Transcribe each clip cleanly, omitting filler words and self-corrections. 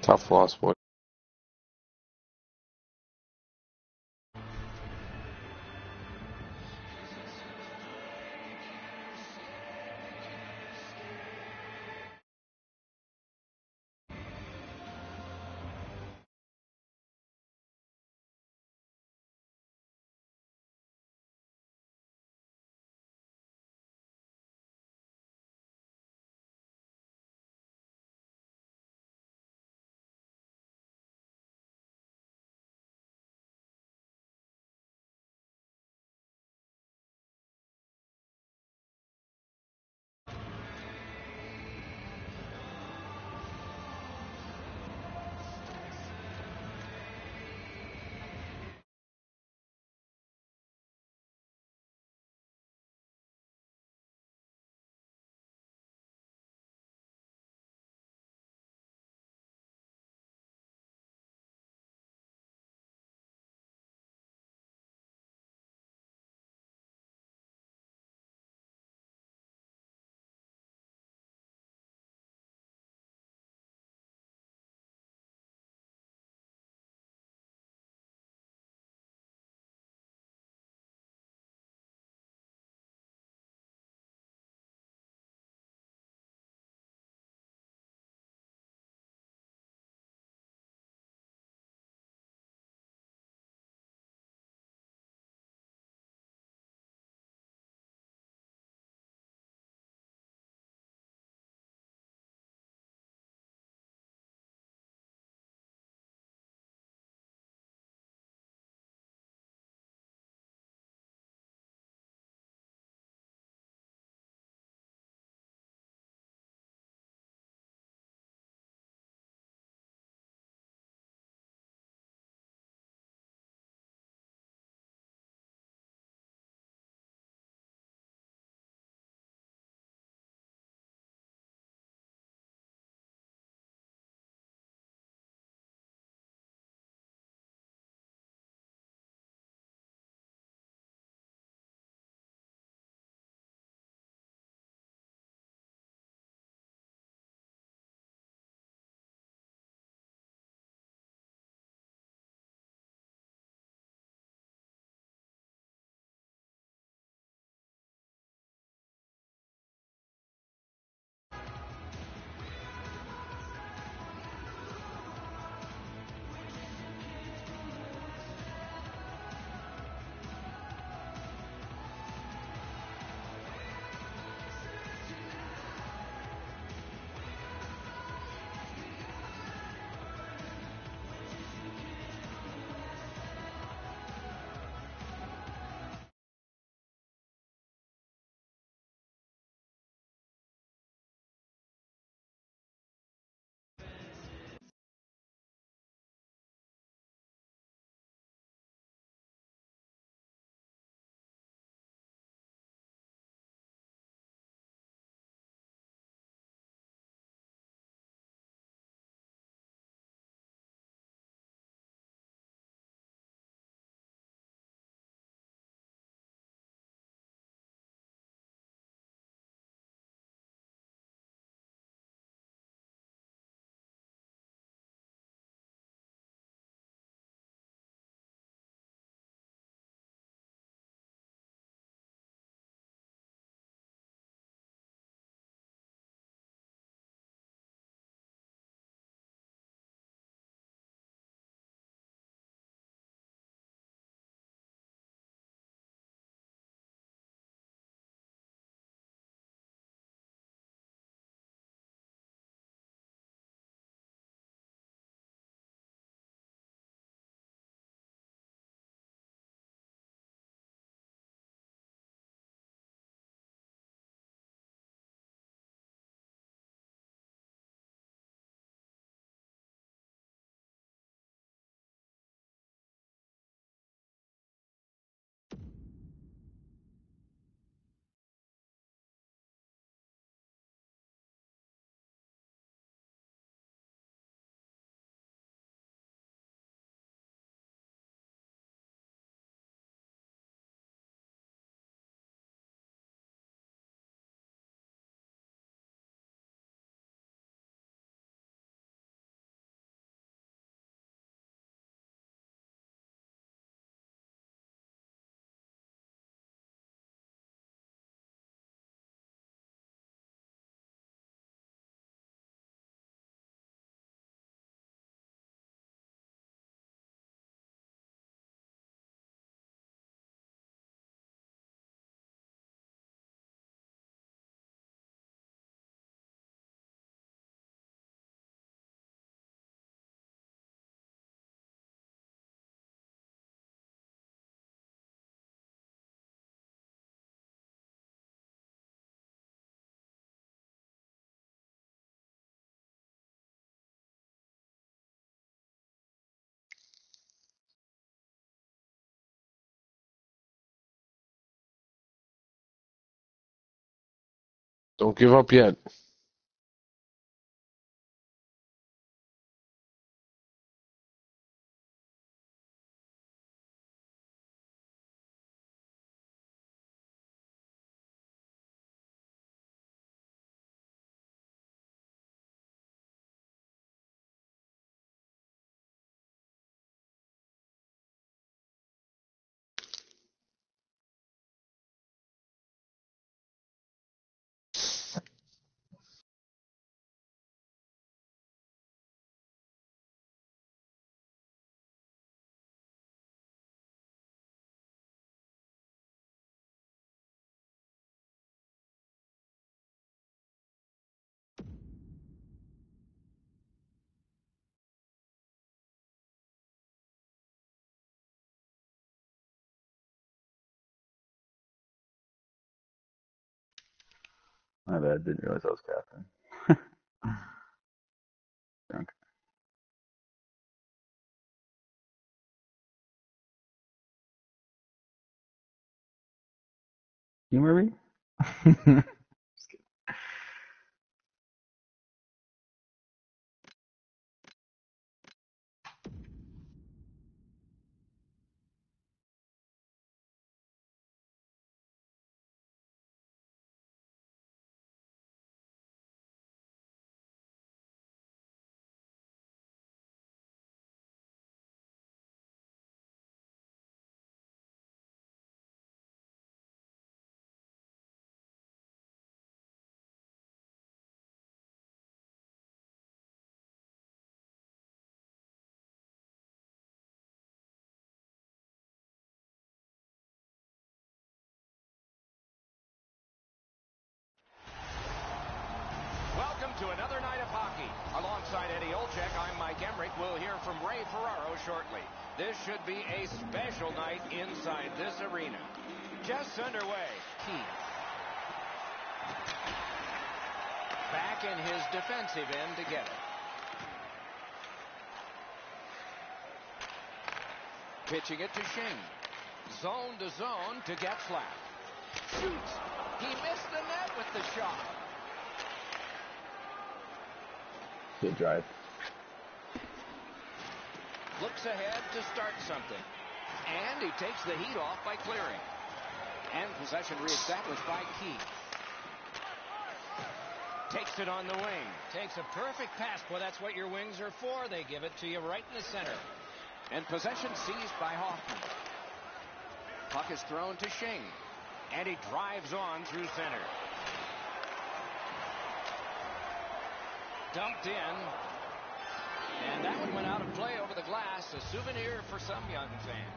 Tough loss, boy. Don't give up yet. My bad. Didn't realize I was captain. Drunk. Humor me? Just kidding. Welcome to another night of hockey. Alongside Eddie Olczyk, I'm Mike Emmerich. We'll hear from Ray Ferraro shortly. This should be a special night inside this arena. Just underway. Keith. Back in his defensive end to get it. Pitching it to Shane. Zone to zone to Getzlaff. Shoots. He missed the net with the shot. Good drive. Looks ahead to start something. And he takes the heat off by clearing. And possession reestablished by Keith. Takes it on the wing. Takes a perfect pass. Boy, that's what your wings are for. They give it to you right in the center. And possession seized by Hoffman. Puck is thrown to Shing. And he drives on through center. Dumped in. And that one went out of play over the glass. A souvenir for some young fan.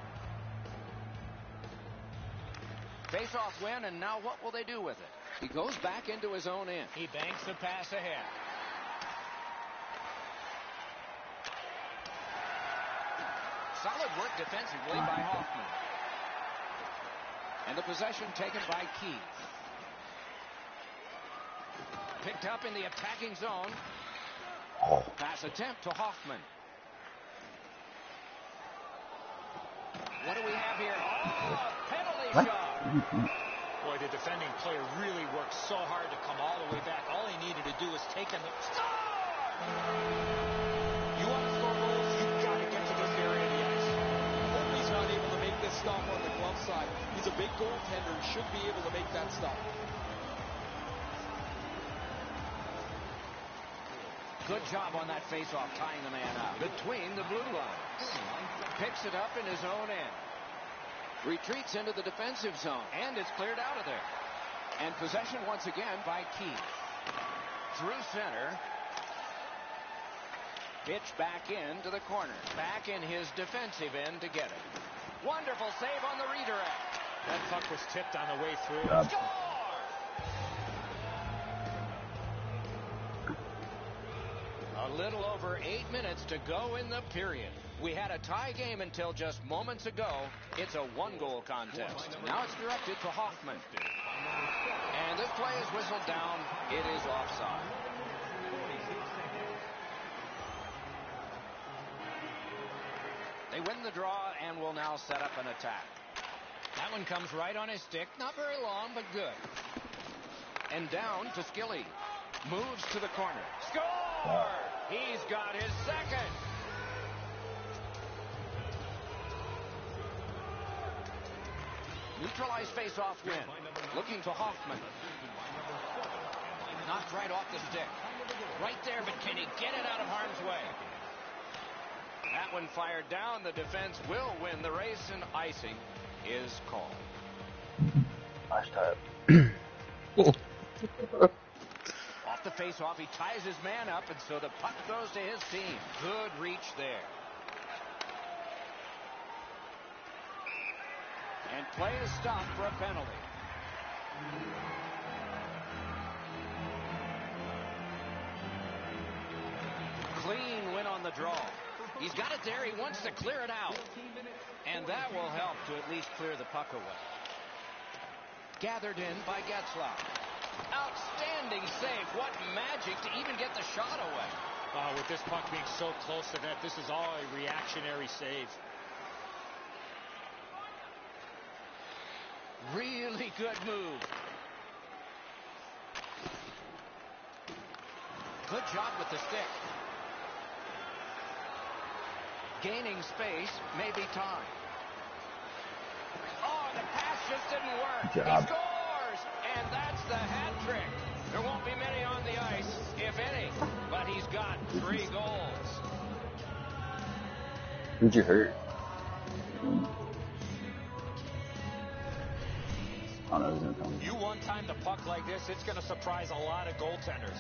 Face-off win, and now what will they do with it? He goes back into his own end. He banks the pass ahead. Solid work defensively by Hoffman. And the possession taken by Keith. Picked up in the attacking zone. Pass attempt to Hoffman. What do we have here? Oh, penalty shot. Boy, the defending player really worked so hard to come all the way back. All he needed to do was take him. You want to score goals, you've got to get to this area of the ice. Hope he's not able to make this stop on the glove side. He's a big goaltender and should be able to make that stop. Good job on that faceoff, tying the man up between the blue lines. Picks it up in his own end. Retreats into the defensive zone, and it's cleared out of there. And possession once again by Keith. Through center. Pitch back into the corner. Back in his defensive end to get it. Wonderful save on the redirect. That puck was tipped on the way through. Score! A little over 8 minutes to go in the period. We had a tie game until just moments ago. It's a one-goal contest. Now it's directed to Hoffman. And this play is whistled down. It is offside. They win the draw and will now set up an attack. That one comes right on his stick. Not very long, but good. And down to Skilly. Moves to the corner. Score! He's got his second. Neutralized face-off win. Looking to Hoffman. Knocked right off the stick. Right there, but can he get it out of harm's way? That one fired down. The defense will win the race, and icing is called. Nice tap. Off the face-off, he ties his man up, and so the puck goes to his team. Good reach there. And play is stopped for a penalty. Clean win on the draw. He's got it there. He wants to clear it out. And that will help to at least clear the puck away. Gathered in by Getzlaf. Outstanding save. What magic to even get the shot away. With this puck being so close to net, this is all a reactionary save. Really good move. Good job with the stick. Gaining space, maybe time. Oh, the pass just didn't work. Good He job. scores, and that's the hat trick. There won't be many on the ice, if any, but he's got 3 goals. Who'd you hurt? Oh, no, he's gonna come. You one-time the puck like this, it's going to surprise a lot of goaltenders.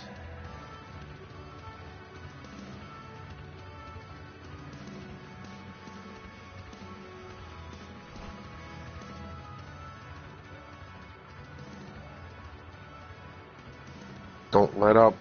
Don't let up.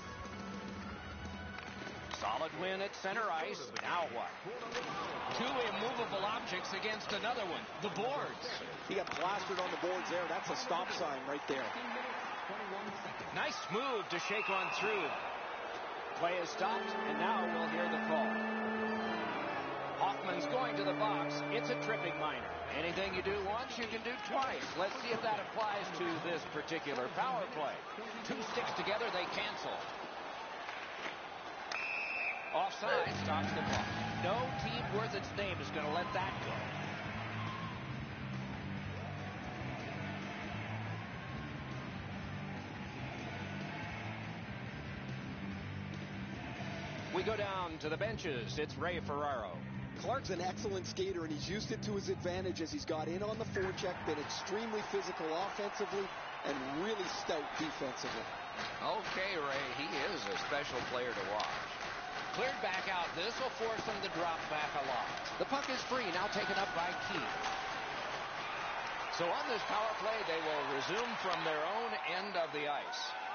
Solid win at center ice. Now what? 2 immovable objects against another one. The boards. He got plastered on the boards there. That's a stop sign right there. Nice move to shake on through. Play is stopped, and now we'll hear the call. Hoffman's going to the box. It's a tripping minor. Anything you do once, you can do twice. Let's see if that applies to this particular power play. 2 sticks together, they cancel. Offside stops the clock. No team worth its name is going to let that go. We go down to the benches. It's Ray Ferraro. Clark's an excellent skater, and he's used it to his advantage as he's got in on the forecheck, been extremely physical offensively, and really stout defensively. Okay, Ray, he is a special player to watch. Cleared back out. This will force him to drop back a lot. The puck is free, now taken up by Keith. So on this power play, they will resume from their own end of the ice.